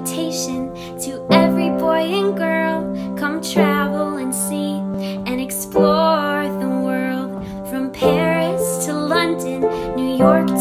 invitation to every boy and girl. Come travel and see and explore the world, from Paris to London, New York